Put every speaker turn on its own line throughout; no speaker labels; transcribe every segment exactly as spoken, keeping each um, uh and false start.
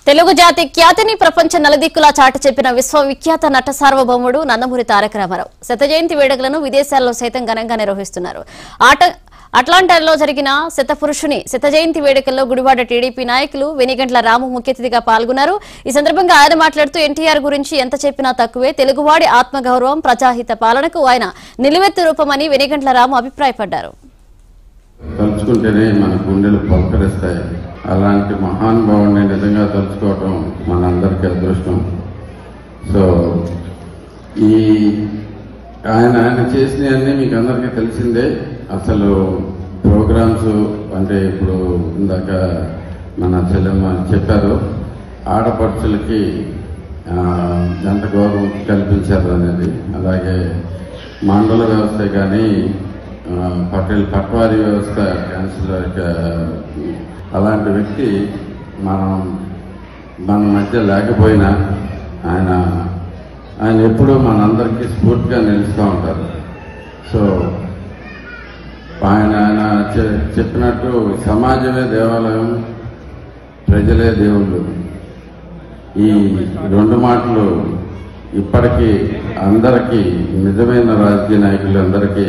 తెలుగు జాతి ఖ్యాతిని ప్రపంచ నలుదిక్కులా చాటి చెప్పిన విశ్వవిఖ్యాత నట సార్వభౌముడు నందమూరి తారక రామారావు శత జయంతి వేడుకలను విదేశాల్లో సైతం ఘనంగా నిర్వహిస్తున్నారు. ఆట అట్లాంటాలో జరిగిన శతపురుషుని శత జయంతి వేడుకల్లో గుడివాడ టీడీపీ నాయకులు వెనిగంట్ల రాము ముఖ్య అతిథిగా పాల్గొన్నారు. ఈ సందర్భంగా ఆయన మాట్లాడుతూ ఎన్టీఆర్ గురించి ఎంత చెప్పినా తక్కువే, తెలుగువాడి ఆత్మగౌరవం, ప్రజాహిత పాలనకు ఆయన నిలువెత్తు రూపమని వెనిగంట్ల రాము అభిప్రాయపడ్డారు.
తలుచుకుంటేనే మన గుండెలు పలకరిస్తాయి. అలాంటి మహానుభావుని నిజంగా తలుచుకోవటం మనందరికీ అదృష్టం. సో ఈ ఆయన ఆయన చేసినవన్నీ మీకు అందరికీ తెలిసిందే. అసలు ప్రోగ్రామ్స్ అంటే ఇప్పుడు ఇందాక మన చెల్లెమ్మ చెప్పారు, ఆడపడుచులకి ఎంత గౌరవం కల్పించారు అనేది. అలాగే మండల వ్యవస్థ కానీ పటేల్ పట్వారీ వ్యవస్థ క్యాన్సిలర్ అలాంటి వ్యక్తి మనం మన మధ్య లేకపోయినా ఆయన ఆయన ఎప్పుడూ మనందరికీ స్ఫూర్తిగా నిలుస్తూ ఉంటారు. సో ఆయన ఆయన చెప్పినట్టు సమాజమే దేవాలయం, ప్రజలే దేవుళ్ళు. ఈ రెండు మాటలు ఇప్పటికీ అందరికీ, నిజమైన రాజకీయ నాయకులందరికీ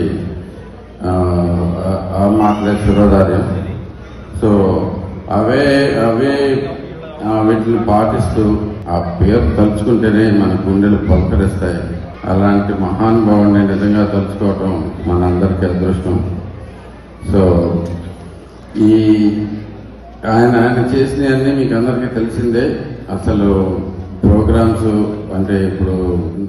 ఆ మాటలే శిరోధార్యం. సో అవే అవే వీటిని పాటిస్తూ ఆ పేరు తలుచుకుంటేనే మన గుండెలు పలకరిస్తాయి. అలాంటి మహానుభావుని నిజంగా తలుచుకోవటం మనందరికీ అదృష్టం. సో ఈ ఆయన ఆయన చేసినవన్నీ మీకు అందరికీ తెలిసిందే. అసలు ప్రోగ్రామ్స్ అంటే ఇప్పుడు